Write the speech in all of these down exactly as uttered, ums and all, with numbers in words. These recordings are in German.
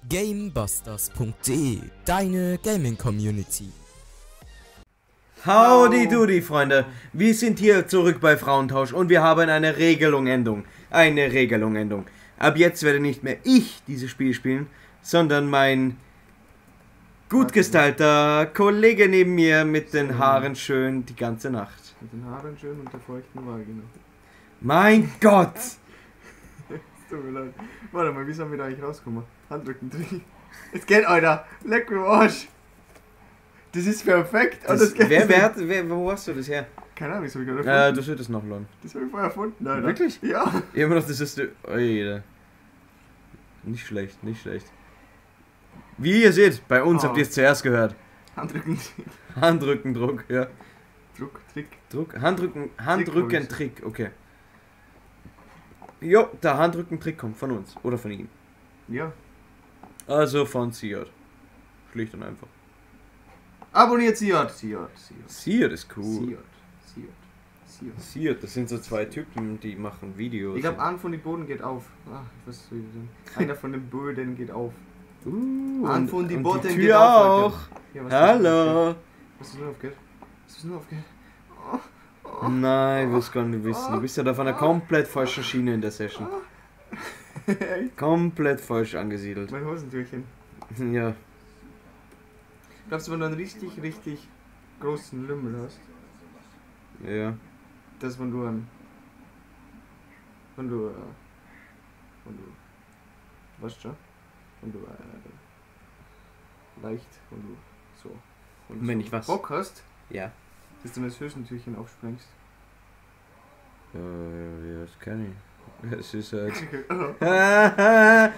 Gamebusters punkt de, deine Gaming-Community. Howdy doody, Freunde. Wir sind hier zurück bei Frauentausch und wir haben eine Regelungänderung. Eine Regelungänderung. Ab jetzt werde nicht mehr ich dieses Spiel spielen, sondern mein gut gestylter Kollege neben mir mit den Haaren schön die ganze Nacht. Mit den Haaren schön und der feuchten Vagina. Mein Gott! Tut mir leid. Warte mal, wie sollen wir da eigentlich rauskommen? Handrücken drücken. Es geht, Alter! Leck mir am Arsch! Das ist perfekt! Das, das geht wer, wer, hat, wer, wo hast du das her? Keine Ahnung, das hab ich gerade Ja, erfunden. du solltest noch lernen. Das hab ich vorher erfunden, Alter. Wirklich? Ja! Immer noch, das ist... Oje. Nicht schlecht, nicht schlecht. Wie ihr seht, bei uns Oh. habt ihr es zuerst gehört. Handrücken, Handrückendruck, ja. Druck, Trick. Druck, Handrücken, Handrückentrick, okay. Jo, der Handrückentrick kommt von uns oder von ihm. Ja. Also von Siot. Schlicht und einfach. Abonniert Siot, Siot, Siot. Siot ist cool. Siot, Siot, Siot. Siot, das sind so zwei Typen, die machen Videos. Ich glaube, einer von den Boden geht auf. Ach, was soll ich denn? Einer von den Böden geht auf. uh, An und, von die und Botten die geht Tür auf, auch. Ja, was Hallo. Was ist nur aufgeht? Was ist nur aufgeht? Nein, wirst gar nicht wissen. Du bist ja da von einer komplett falschen Schiene in der Session. Komplett falsch angesiedelt. Mein Hosentürchen. Ja. Glaubst du, wenn du einen richtig, richtig großen Lümmel hast, Ja. dass wenn du einen. Wenn du. Äh, wenn du. Weißt du schon? Wenn du. Äh, leicht. Wenn du. So. Wenn, Wenn so ich was? Bock hast, Ja. dass du das Hosentürchen aufsprengst. Äh, ja, das kann ich. Es ist halt. Oh.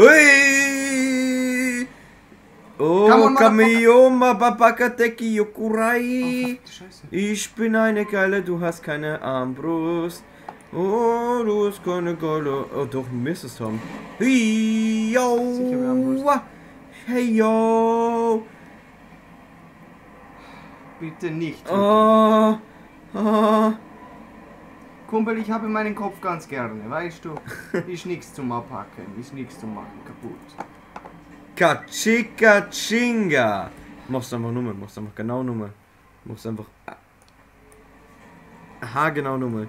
Hui! Oh, Come on, Kamiyoma Babakateki Yokurai. Ach, Scheiße. Ich bin eine Geile, du hast keine Armbrust. Oh, du hast keine Geile. Oh, doch, müsstest haben. Hey, Sicher mehr yo! Armbrust. Hey, yo! Bitte nicht. Oh, oh. Kumpel, ich habe meinen Kopf ganz gerne, weißt du? Ist nichts zum Abhacken, ist nichts zum Machen kaputt. Kachika Chinga! Machst einfach Nummer, machst einfach genau Nummer. Machst einfach. Aha, genau Nummer.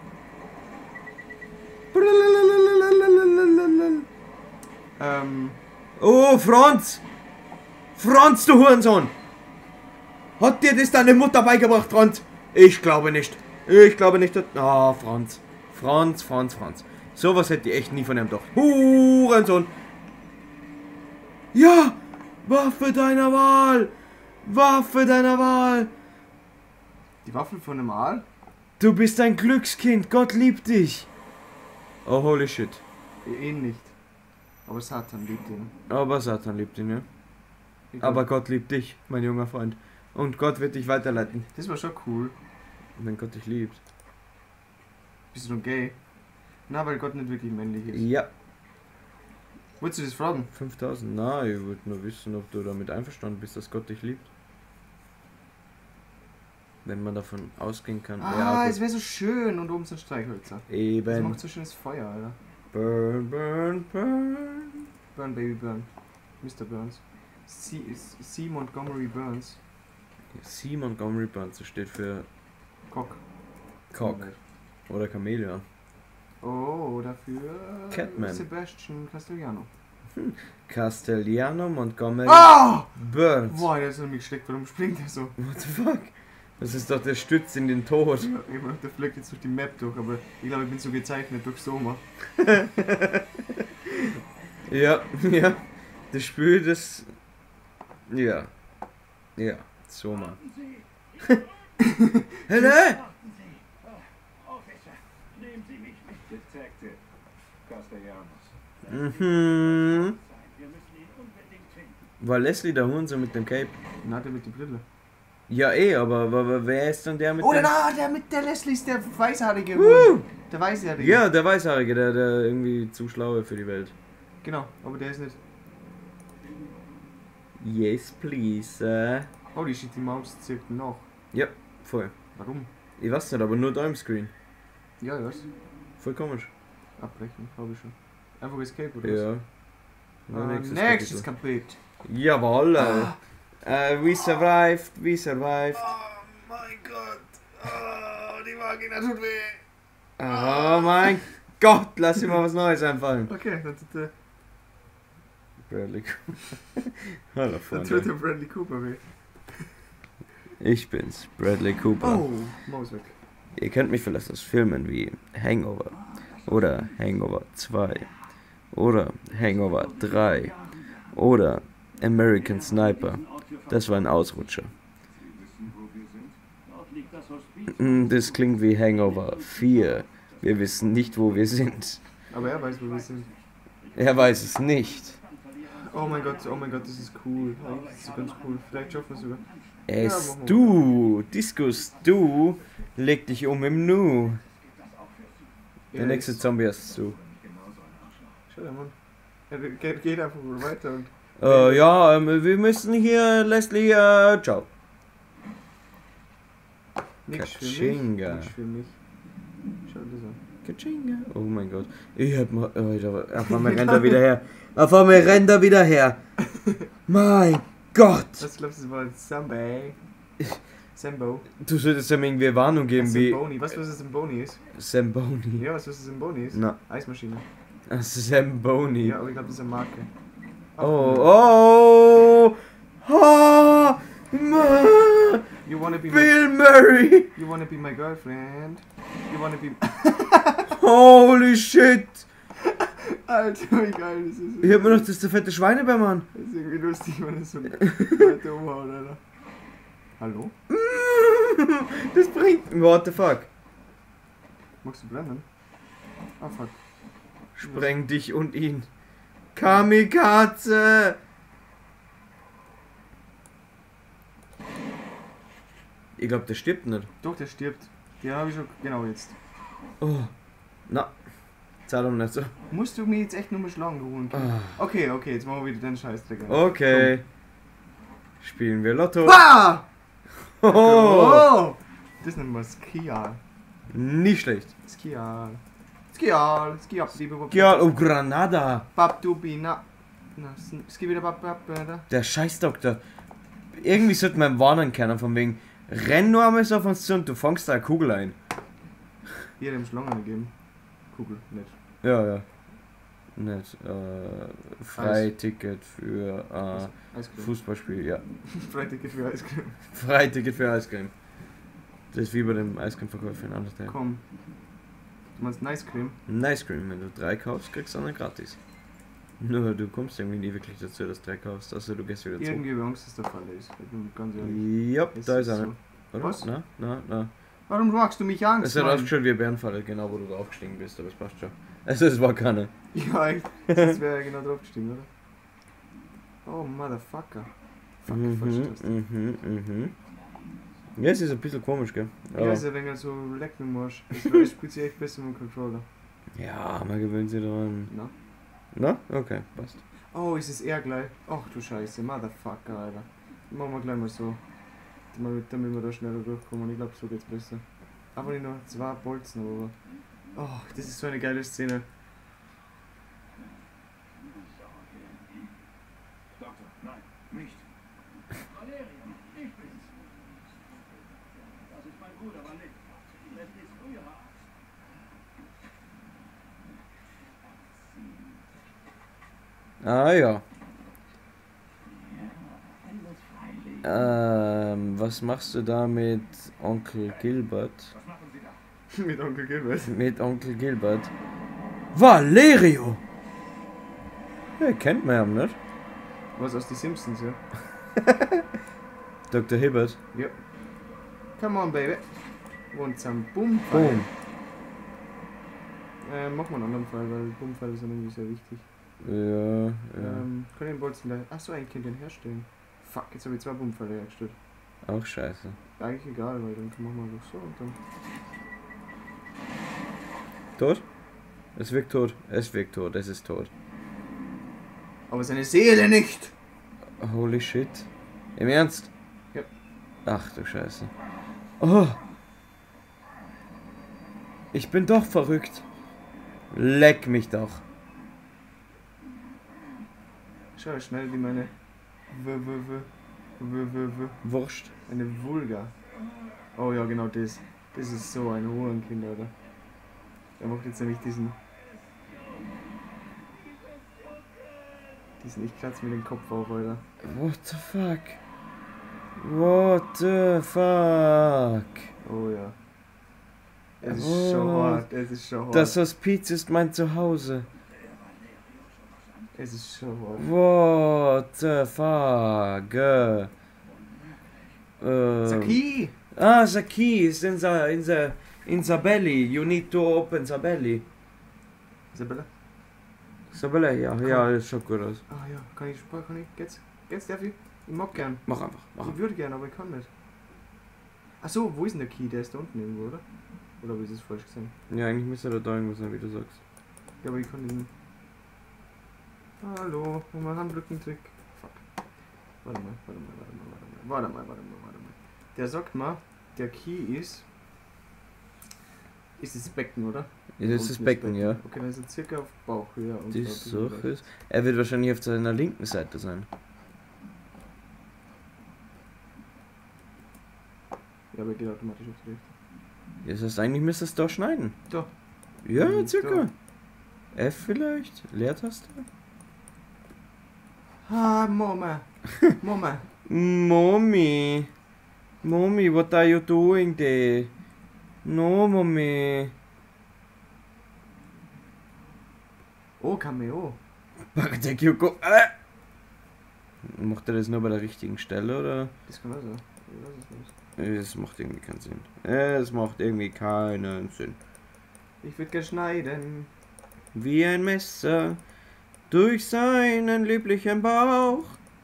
Ähm. Oh, Franz! Franz, du Hurensohn! Hat dir das deine Mutter beigebracht, Franz? Ich glaube nicht. Ich glaube nicht. Ah, oh, Franz. Franz, Franz, Franz. Sowas hätte ich echt nie von ihm gedacht. Hurensohn! Ja! Waffe deiner Wahl! Waffe deiner Wahl! Die Waffel von einem Aal? Du bist ein Glückskind, Gott liebt dich! Oh, holy shit. Ihn nicht. Aber Satan liebt ihn. Aber Satan liebt ihn, ja. Ich glaub, Aber Gott liebt dich, mein junger Freund. Und Gott wird dich weiterleiten. Das war schon cool. Wenn Gott dich liebt. Bist du noch gay? Na, weil Gott nicht wirklich männlich ist. Ja. Wolltest du das fragen? fünftausend? Na, ich würde nur wissen, ob du damit einverstanden bist, dass Gott dich liebt. Wenn man davon ausgehen kann. Ah, ja, es wäre so schön und oben sind Streichhölzer. Das eben. macht so schönes Feuer, Alter. Burn, burn, burn. Burn, Baby, burn. Mister Burns. C. C. Montgomery Burns. C. Montgomery Burns, das steht für Cock. Cock. Oder Chamäleon. Oh, dafür Catman. Sebastian Castellano. Castellano Montgomery Ah! Burns. Boah, der ist an mich geschleckt. Warum springt der so? What the fuck? Das ist doch der Stütz in den Tod. Ja, ich meine, der fliegt jetzt durch die Map durch, aber ich glaube, ich bin so gezeichnet durch Soma. Ja, ja. Das Spiel, das. Ja. Ja, so mal. Hello! Nehmen Sie mich mit, Detective Castellanos. Mhm. Wir müssen ihn unbedingt finden. War Leslie der Hurensohn mit dem Cape? Na, der mit der Brille. Ja, eh, aber, aber, aber wer ist denn der mit Oh, dem... na, der mit der Leslie ist der Weißhaarige. Woo! Der Weißhaarige. Ja, der Weißhaarige, der, der irgendwie zu schlau ist für die Welt. Genau, aber der ist nicht. Yes, please. Äh. Holy shit, die Maus zirkt noch. Ja, voll. Warum? Ich weiß nicht, aber nur da im Screen. Ja, ja, was? Voll komisch. Abbrechen, habe ich schon. Einfach Escape oder Ja. was? Ja, Uh, nächstes nächstes Kapitel. Kapitel. Jawohl. Ah. Uh, we survived, we survived. Oh mein Gott. Oh, die Vagina tut weh. Oh mein Gott, lass dir mal was Neues einfallen. Okay, dann tut der, Bradley Cooper. Hallo dann tut Freunde. der Bradley Cooper weh. Ich bin's, Bradley Cooper. Oh, Maus weg. Ihr kennt mich vielleicht aus Filmen wie Hangover oder Hangover zwei oder Hangover drei oder American Sniper. Das war ein Ausrutscher. Mm, Das klingt wie Hangover vier. Wir wissen nicht, wo wir sind. Aber er weiß, wo wir sind. Er weiß es nicht. Oh mein Gott, oh mein Gott, das ist cool. Eigentlich ist das ganz cool. Vielleicht schaffen wir es sogar. Es Ja, machen wir. du, Diskus, du, leg dich um im Nu. Der Ja, nächste ist- Zombie ist zu. Schau dir, Mann. Er geht, geht einfach wohl weiter und. Äh, ja, ähm, wir müssen hier, Leslie, äh, ciao. Nix für mich. Katschinga. Nix für mich. Schau dir das an. Katschinga. Oh mein Gott. Ich hab mal, Alter, auf einmal rennt er wieder her. Auf einmal rennt er wieder her. Mein Gott. Was glaubst du, das war ein Sambo? Sambo. Du solltest ihm irgendwie eine Warnung geben, wie Samboni. Weißt du, was ein Samboni ist? Zamboni. Ja, weißt du, was ein Samboni ist? Na, Eismaschine. Zamboni. Ja, aber ich glaube, das ist eine Marke. Oh, oh, oh, Ma, You wanna be my, Bill Murray. you wanna be my girlfriend? You wanna be... Holy shit. Alter, wie geil das ist. Ich hab mir noch das der fette Schweinebär, Mann. Das ist irgendwie lustig, wenn das so Leute umhaut, Alter. Hallo? Das bringt. What the fuck? Magst du blenden? Ah, fuck. Spreng dich und ihn. Kamikaze! Ich glaube, der stirbt nicht. Doch, der stirbt. Den habe ich schon... Genau, jetzt. Oh. Na. Zahlung nicht so. Musst du mir jetzt echt nur mal schlagen holen können? Ah. Okay, okay, jetzt machen wir wieder den Scheiß dagegen. Okay. Spielen wir Lotto. Ah! Oh. Oh! Das nennen wir Skial. Nicht schlecht. Skial. Skial. Skial. Skial. Ja, oh, Granada. Babdubina. Na, ski wieder bab bab da. Der Scheißdoktor. Irgendwie sollte man warnen können, von wegen, renn nur einmal so auf uns zu und du fängst da eine Kugel ein. Hier dem Schlangen geben. Kugel, nicht. Ja, ja. Nicht. Äh, Freiticket für äh, Eiscreme. Fußballspiel, ja. Freiticket für Eiscreme. Freiticket für Eiscreme. Das ist wie bei dem Eiscremeverkäufer in anderen Teilen. Komm. Du meinst ein Eiscreme? Ein Eiscreme, wenn du drei kaufst, kriegst du einen gratis. Nur du kommst irgendwie nie wirklich dazu, dass du drei kaufst, außer du gehst wieder zurück. Irgendwie bei uns ist der Fall ist. Ich bin ganz ehrlich. Ja, Es da ist ist einer. so. Oder? Was? Na, na, na. Warum machst du mich Angst? Es hat Mann? ausgeschaut wie eine Bärenfalle, genau wo du draufgestiegen bist, aber es passt schon. Also es war keine. Ja, echt. Das wäre genau drauf gestiegen, oder? Oh, Motherfucker. Fuck, Mhm, falsch das. mhm, mhm. Ja, es ist ein bisschen komisch, gell? Ja, Aber, ist ein wenig so leck mit dem Arsch. Das war- spielt sich echt besser mit dem Controller. ja, man gewöhnt sich daran. Na? Na? Okay, passt. Oh, ist es er gleich? Ach du Scheiße, Motherfucker, Alter. Machen wir gleich mal so. Damit, damit wir da schneller durchkommen. Ich glaube, so geht's besser. Aber nicht nur zwei Bolzen, aber. Oh, das ist so eine geile Szene. Doktor, nein, nicht. Valeria, ich bin's. Das ist mein Bruder, Valet. Leslies früherer Arzt. Ah ja. Ähm, was machst du da mit Onkel Gilbert? Was machen Sie da? Mit Onkel Gilbert. Mit Onkel Gilbert. Valerio! Ja, kennt man ja nicht. Was aus die Simpsons, ja? Doktor Hibbert. Ja. Come on, baby. Und zum Bumm. Boom. Äh, mach mal einen anderen Fall, weil Bummfall sind irgendwie sehr wichtig. Ja, ja. Ähm, können den Bolzen da. Achso, eigentlich könnt ihr den herstellen. Fuck, jetzt habe ich zwei Bummfälle hergestellt. Auch scheiße. Eigentlich egal, weil dann machen wir einfach so und dann. Tot? Es wirkt tot. Es wirkt tot. Es ist tot. Aber seine Seele nicht! Holy shit. Im Ernst? Ja. Ach du Scheiße. Oh. Ich bin doch verrückt. Leck mich doch. Schau, schneide die meine w w w w w w Wurst. eine Vulga. Oh ja, genau das. Das ist so ein Hurenkind, Alter. Er macht jetzt nämlich diesen. Diesen Ich klatsch mir den Kopf auf, Alter. What the fuck? What the fuck? Oh ja. Es ist Oh. schon hart, es ist schon hart. Das Hospiz ist mein Zuhause. Es ist schon hart. What the fuck? Äh. Saki! Ah, the key is in the in the in the belly. You need to open the belly. Isabella? The belly, ja, ja, das schaut gut aus. Ah ja, kann ich Sport, kann ich? Geht's? Geht's, darf ich? Ich mag gern. Mach einfach, mach Ich einfach. würde gern, aber ich kann nicht. Achso, wo ist denn der Key? Der ist da unten irgendwo, oder? Oder habe ich das falsch gesehen? Ja, eigentlich müsste da da irgendwas sein, wie du sagst. Ja, aber ich kann den. Hallo, mach mal Handrückentrick. Fuck. Warte mal, warte mal, warte mal, warte mal, warte mal, warte mal, warte mal. Der sagt mal, der Key ist. Ist das Becken, oder? Ja, das ist das Becken, ja. Okay, dann ist er circa auf Bauchhöhe. Und Die da ein bisschen Sache rechts. ist. Er wird wahrscheinlich auf seiner linken Seite sein. Ja, aber er geht automatisch auf die rechte. Das heißt, eigentlich müsste es da schneiden. Da. Ja, Mhm, circa. F vielleicht? Leertaste? Ah, Mama. Mama. Mommy. Mommy, what are you doing there? No, Mommy. Oh, Cameo. Pack der Kyoko. Äh! Macht er das nur bei der richtigen Stelle oder? Das kann auch sein. Ich weiß es nicht. Es macht irgendwie keinen Sinn. Es macht irgendwie keinen Sinn. Ich würde gerne schneiden. Wie ein Messer durch seinen lieblichen Bauch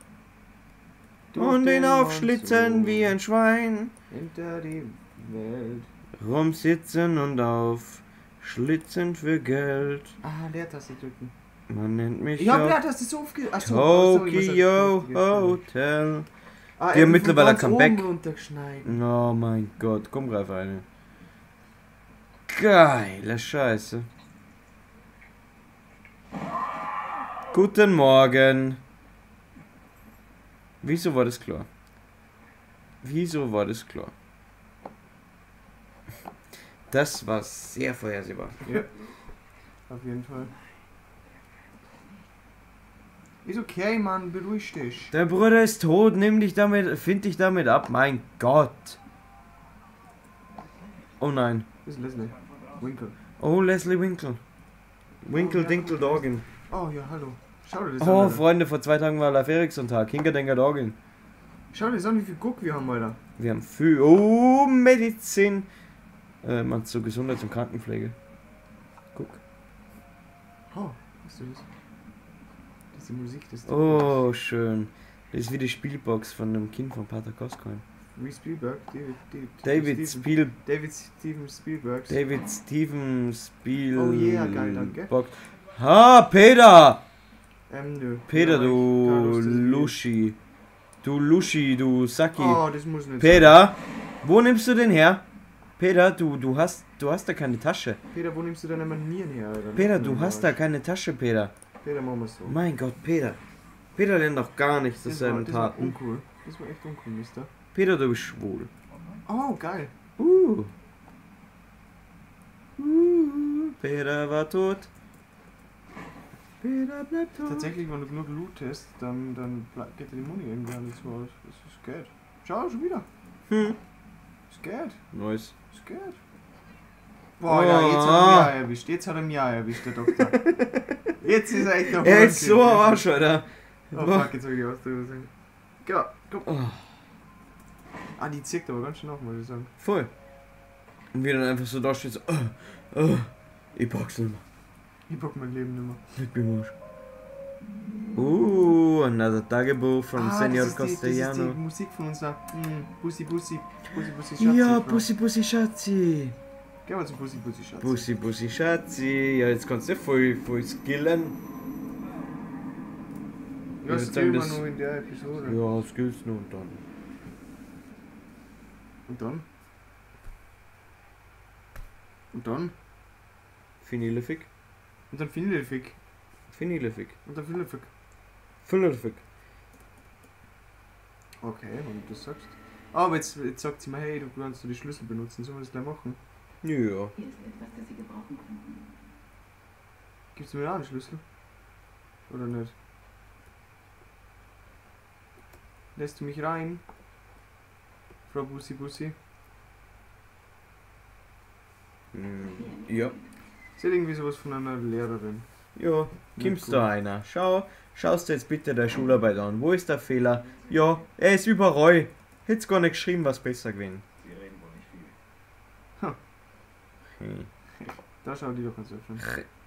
und ihn aufschlitzen wie ein Schwein. Hinter die Welt. Rumsitzen und aufschlitzen für Geld. Ah, Leertaste drücken. Man nennt mich Ich hab auch Leertaste so oft ge... Achso, sorry, was Tokyo hab ich gesagt? Hotel. Ah, Die haben er will mittlerweile von ganz Comeback. oben runterschneiden. Oh mein Gott, komm greif eine. Geile Scheiße. Guten Morgen. Wieso war das klar? Wieso war das klar? Das war sehr vorhersehbar. Ja. Auf jeden Fall. Ist okay, Mann, beruhig dich. Der Bruder ist tot, nimm dich damit, find dich damit ab, mein Gott. Oh nein. Das ist Leslie. Winkle. Oh, Leslie Winkle. Winkle Dinkle Doggen. Oh ja, hallo. Schau dir das Oh, an. Alter. Freunde, vor zwei Tagen war Leif Erikson-Tag. Hinkerdenker Doggen. Schau dir das an, wie viel Guck wir haben, Alter. Wir haben viel. Oh, Medizin. Äh, man zur Gesundheits- und Krankenpflege. Guck. Oh, hast du das? Das ist die Musik, das ist Oh, schön. Das ist wie die Spielbox von einem Kind von Pater Coscoin. Wie Spielberg, David, David, David Steven, Spiel. David Steven Spielberg. David Steven Spiel. Oh yeah, geil, danke. Box. Ha, Peter! Ähm, nö. Peter, Ja, du Carlos, das ist Luschi. Du Luschi, du Saki. Oh, das muss nicht Peter, wo nimmst du den her? Peter, du, du hast, du hast da keine Tasche. sein. Peter, wo nimmst du deine Manieren her, Alter? Peter, du hast da keine Tasche, Peter. Peter, machen wir so. Mein Gott, Peter. Peter lernt doch gar nichts aus Das war, seinen das war Taten. uncool. Das war echt uncool, Mister. Peter, du bist schwul. Oh, geil. Uh. Uh. Peter war tot. Peter bleibt tot. Tatsächlich, wenn du genug lootest, dann, dann ble- geht dir die Muni irgendwie an das Haus. Das ist Geld. Schau, schon wieder. Hm. Das ist Geld. Nice. Das ist Geld. Boah, ja, jetzt hat er mich auch erwischt. Jetzt hat er mich auch erwischt, der Doktor. Jetzt ist er echt auf Er ist so am Arsch, Alter. Oh fuck, jetzt will ich was drüber sagen. Genau, komm. Oh, Ah, die zirkt aber ganz schön auf, muss ich sagen. voll. Und wie dann einfach so da steht, so, oh, oh, ich pack's nicht mehr. Ich pack mein Leben nicht mehr. Ich bin Arsch. Uh, another Tagebuch von ah, Senor das ist, die, das ist die Castellano. Musik von uns da. Hm, Bussi, Bussi, Bussi, Bussi, Schatzi. Ja, Bro. Bussi, Bussi, Schatzi. Geh mal zum Bussi, Bussi, Schatzi. Bussi, Bussi, Schatzi. Ja, jetzt kannst du voll, voll skillen. Ja, Ich das würd sagen, gehen wir das- nur in der Episode. Ja, skills nur und dann. Und dann? Und dann? Finilefik. Und dann Findelfick. Finilefik. Und dann Findelfick. Füll oder Fick? Okay, wenn du das sagst. Ah, aber jetzt, jetzt sagt sie mir, hey, du kannst du die Schlüssel benutzen, sollen wir das gleich machen? Ja. Hier ist etwas, das Sie gebrauchen könnten. Gibst du mir auch einen Schlüssel? Oder nicht? Lässt du mich rein? Frau Bussi Bussi? Hm, ja. Ist ja irgendwie sowas von einer Lehrerin. Ja, Nicht kommst gut. da einer. Schau, schaust du jetzt bitte der Schularbeit an. Wo ist der Fehler? Ja, er ist überall. Hätt's gar nicht geschrieben, was besser gewesen. Sie reden wohl nicht viel. Hm. Da schau die doch ganz öffnen.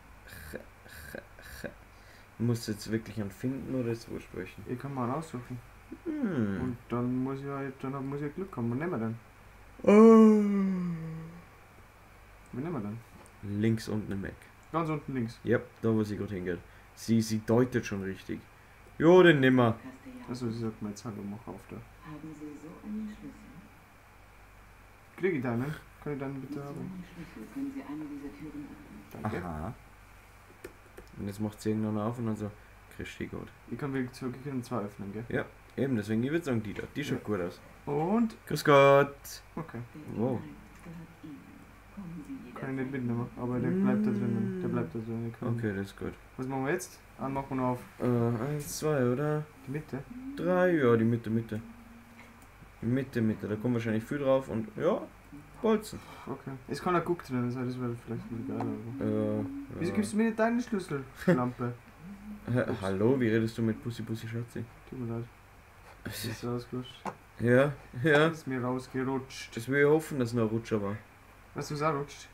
Musst du jetzt wirklich einen finden oder ist es wurscht welchen? Ich kann mal einen aussuchen. Hm. Und dann muss ich halt, dann muss ich Glück haben. Was nehmen wir denn? Oh. Was nehmen wir denn? Links unten im Eck. Ganz unten links. Ja, da wo sie gerade hingeht. Sie, sie deutet schon richtig. Jo, den nimmer. Castellano, Also sie sagt mir jetzt Hallo, mach auf da. haben Sie so einen Schlüssel? Krieg ich deinen? Kann ich deinen Mit bitte so haben? einem Schlüssel können Sie eine dieser Türen öffnen. Danke. Aha. Und jetzt macht sie irgendwann auf und dann so, Christi Gott. Ich kann wirklich zurück, ich kann zwei öffnen, gell? Eben, deswegen, ich würde sagen, die da. Die schaut Ja. gut aus. Und? Grüß Gott. Okay. Der Wow. Inhalt gehört Ihnen. Kommen Sie jederzeit. Kann ich nicht mitnehmen, aber der bleibt da drinnen. Der bleibt da drin. Ich kann- Okay, das ist gut. Was machen wir jetzt? Anmachen wir auf Äh, eins, zwei, oder? die Mitte. Drei, ja, die Mitte, Mitte. Mitte, Mitte, da kommt wahrscheinlich viel drauf und ja, Bolzen. Okay. Es kann auch Guck drin sein, das wäre vielleicht ein bisschen geil. Aber. Äh, Wieso ja. gibst du mir nicht deine Schlüssellampe? Hä, hallo, wie redest du mit Pussy Pussy Schatzi? Tut mir leid. Das ist rausgerutscht. Ja, ja. Das ist mir rausgerutscht. Das will ich hoffen, dass es noch ein Rutscher war. Weißt du, was auch rutscht?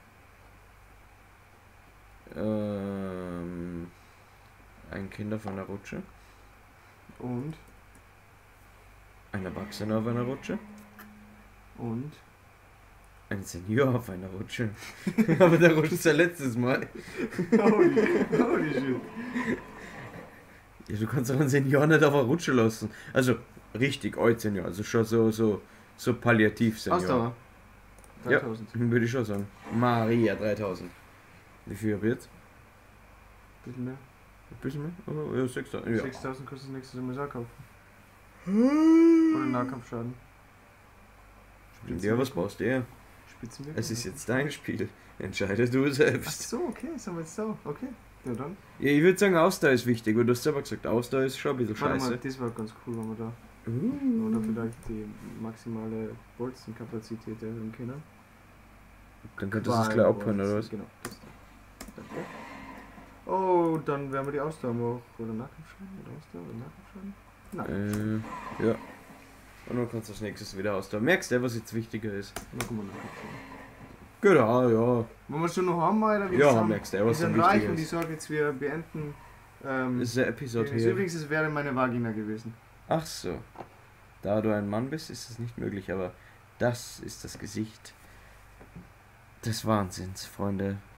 Ähm, ein Kind auf einer Rutsche. Und? Ein Erwachsener auf einer Rutsche. Und? Ein Senior auf einer Rutsche. Aber der rutscht ja letztes Mal. Holy, holy shit. Ja, du kannst doch einen Senior nicht auf einer Rutsche lassen. Also, richtig alt Senior. Also schon so, so, so palliativ Senior. Ausdauer. Ja. dreitausend. Würde ich schon sagen. Maria dreitausend. Wie viel hab ich jetzt? Bisschen mehr. Ein bisschen mehr? Oh, ja, sechstausend. Ja. sechstausend kostet das nächste Mal auch kaufen. Oder Nahkampfschaden. Ja, was brauchst du? Ja. Spitzenwirkung. Es ist jetzt dein Spiel. Entscheide du Ach selbst. so, okay, sagen wir jetzt so. Okay. Ja dann. Ja, ich würde sagen, Ausdauer ist wichtig, weil du hast selber gesagt, Ausdauer ist schon ein bisschen Warte mal, scheiße. das war ganz cool, wenn wir da. Uh. Oder vielleicht die maximale Bolzenkapazität erhöhen können. Dann könntest du es gleich abholen, oder was? Genau. Das da. Danke. Oh, dann werden wir die Ausdauer machen. Oder Nahkampfschaden? Oder Ausdauer? Oder Nahkampfschaden? Nein. Äh, ja. Und dann kannst du als nächstes wieder Ausdauer. Merkst du, was jetzt wichtiger ist? Machen wir Nahkampfschaden. Genau, ja. Wollen wir schon noch haben, oder? Wir Ja, sind- merkst du, Wir was dann sind reich wichtiger und ich ist. sage jetzt, wir beenden. Ähm, Das ist eine Episode ist hier. übrigens, es wäre meine Vagina gewesen. Ach so. Da du ein Mann bist, ist das nicht möglich, aber das ist das Gesicht des Wahnsinns, Freunde.